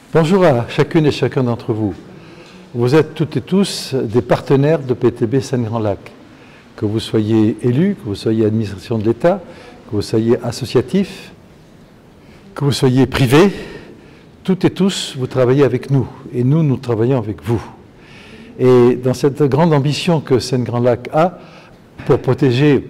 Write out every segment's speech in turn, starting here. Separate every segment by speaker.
Speaker 1: Bonjour à chacune et chacun d'entre vous. Vous êtes toutes et tous des partenaires de PTB Seine-Grand Lac. Que vous soyez élus, que vous soyez administration de l'État, que vous soyez associatif, que vous soyez privé, toutes et tous, vous travaillez avec nous et nous travaillons avec vous. Et dans cette grande ambition que Seine-Grand Lac a pour protéger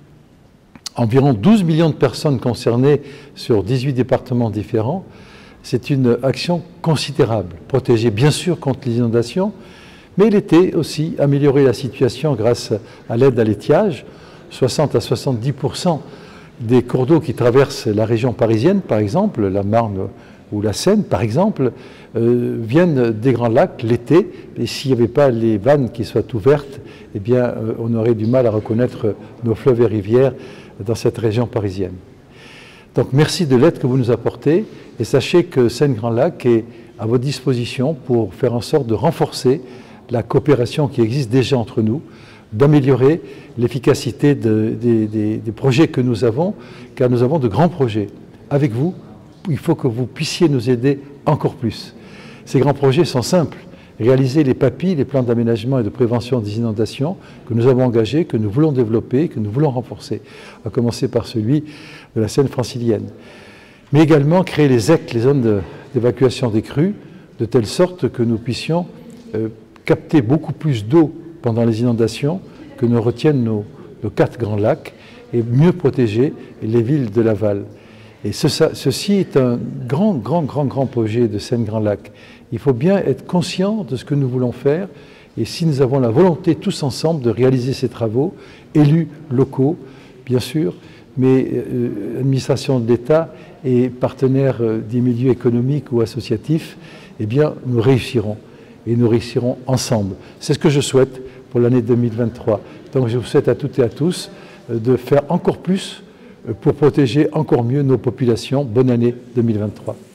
Speaker 1: environ 12 millions de personnes concernées sur 18 départements différents, c'est une action considérable. Protéger bien sûr contre les inondations, mais l'été aussi, améliorer la situation grâce à l'aide à l'étiage. 60 à 70% des cours d'eau qui traversent la région parisienne, par exemple, la Marne ou la Seine, par exemple, viennent des Grands Lacs l'été. Et s'il n'y avait pas les vannes qui soient ouvertes, eh bien, on aurait du mal à reconnaître nos fleuves et rivières dans cette région parisienne. Donc merci de l'aide que vous nous apportez et sachez que Seine-Grand Lac est à votre disposition pour faire en sorte de renforcer la coopération qui existe déjà entre nous, d'améliorer l'efficacité des projets que nous avons, car nous avons de grands projets. Avec vous, il faut que vous puissiez nous aider encore plus. Ces grands projets sont simples. Réaliser les PAPI, les plans d'aménagement et de prévention des inondations que nous avons engagés, que nous voulons développer, que nous voulons renforcer, à commencer par celui de la Seine francilienne. Mais également créer les ZEC, les zones d'évacuation des crues, de telle sorte que nous puissions capter beaucoup plus d'eau pendant les inondations que ne retiennent nos 4 grands lacs et mieux protéger les villes de l'aval. Et ceci est un grand projet de Seine-Grand Lac. Il faut bien être conscient de ce que nous voulons faire et si nous avons la volonté tous ensemble de réaliser ces travaux, élus locaux, bien sûr, mais administration de l'État et partenaires des milieux économiques ou associatifs, eh bien, nous réussirons. Et nous réussirons ensemble. C'est ce que je souhaite pour l'année 2023. Donc je vous souhaite à toutes et à tous de faire encore plus pour protéger encore mieux nos populations. Bonne année 2023.